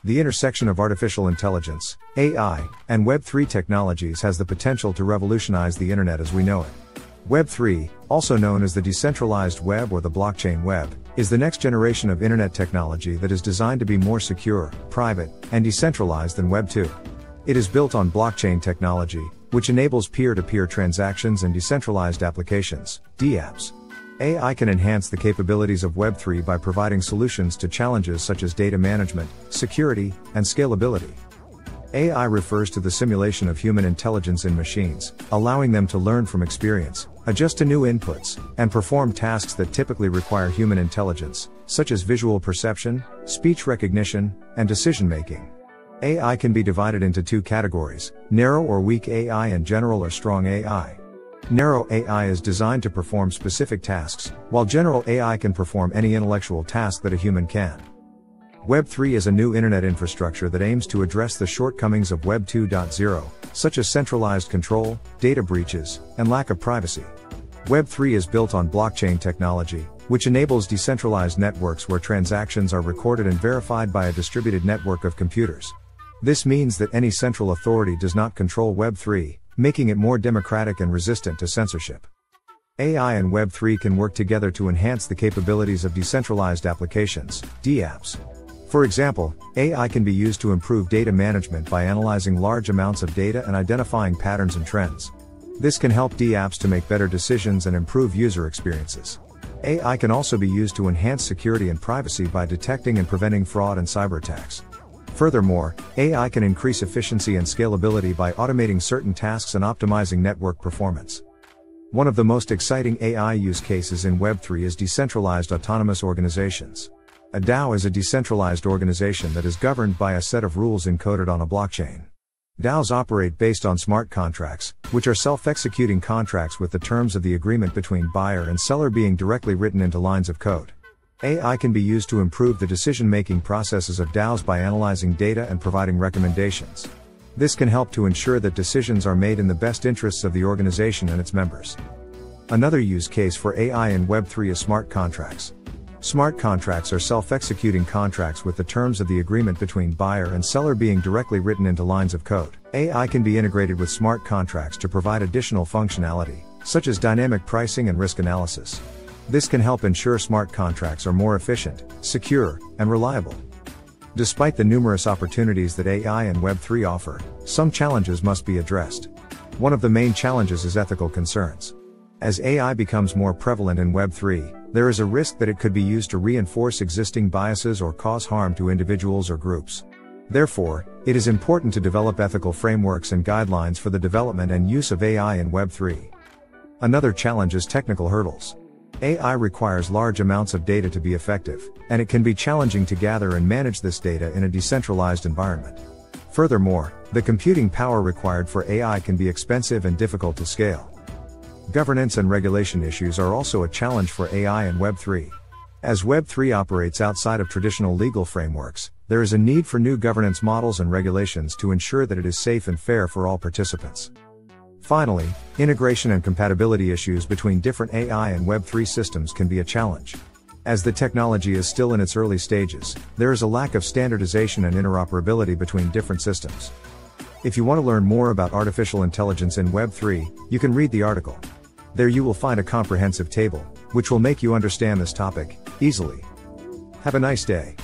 The intersection of artificial intelligence, AI, and Web3 technologies has the potential to revolutionize the internet as we know it. Web3, also known as the decentralized web or the blockchain web, is the next generation of internet technology that is designed to be more secure, private, and decentralized than Web2. It is built on blockchain technology, which enables peer-to-peer transactions and decentralized applications, dApps. AI can enhance the capabilities of Web3 by providing solutions to challenges such as data management, security, and scalability. AI refers to the simulation of human intelligence in machines, allowing them to learn from experience, adjust to new inputs, and perform tasks that typically require human intelligence, such as visual perception, speech recognition, and decision-making. AI can be divided into two categories: narrow or weak AI and general or strong AI. Narrow AI is designed to perform specific tasks, while general AI can perform any intellectual task that a human can. Web3 is a new internet infrastructure that aims to address the shortcomings of Web 2.0, such as centralized control, data breaches, and lack of privacy. Web3 is built on blockchain technology, which enables decentralized networks where transactions are recorded and verified by a distributed network of computers. This means that any central authority does not control Web3, making it more democratic and resistant to censorship. AI and Web3 can work together to enhance the capabilities of decentralized applications, dApps. For example, AI can be used to improve data management by analyzing large amounts of data and identifying patterns and trends. This can help dApps to make better decisions and improve user experiences. AI can also be used to enhance security and privacy by detecting and preventing fraud and cyber attacks. Furthermore, AI can increase efficiency and scalability by automating certain tasks and optimizing network performance. One of the most exciting AI use cases in Web3 is decentralized autonomous organizations. A DAO is a decentralized organization that is governed by a set of rules encoded on a blockchain. DAOs operate based on smart contracts, which are self-executing contracts with the terms of the agreement between buyer and seller being directly written into lines of code. AI can be used to improve the decision-making processes of DAOs by analyzing data and providing recommendations. This can help to ensure that decisions are made in the best interests of the organization and its members. Another use case for AI in Web3 is smart contracts. Smart contracts are self-executing contracts with the terms of the agreement between buyer and seller being directly written into lines of code. AI can be integrated with smart contracts to provide additional functionality, such as dynamic pricing and risk analysis. This can help ensure smart contracts are more efficient, secure, and reliable. Despite the numerous opportunities that AI and Web3 offer, some challenges must be addressed. One of the main challenges is ethical concerns. As AI becomes more prevalent in Web3, there is a risk that it could be used to reinforce existing biases or cause harm to individuals or groups. Therefore, it is important to develop ethical frameworks and guidelines for the development and use of AI in Web3. Another challenge is technical hurdles. AI requires large amounts of data to be effective, and it can be challenging to gather and manage this data in a decentralized environment. Furthermore, the computing power required for AI can be expensive and difficult to scale. Governance and regulation issues are also a challenge for AI and Web3. As Web3 operates outside of traditional legal frameworks, there is a need for new governance models and regulations to ensure that it is safe and fair for all participants. Finally, integration and compatibility issues between different AI and Web3 systems can be a challenge. As the technology is still in its early stages, there is a lack of standardization and interoperability between different systems. If you want to learn more about artificial intelligence in Web3, you can read the article. There you will find a comprehensive table, which will make you understand this topic easily. Have a nice day.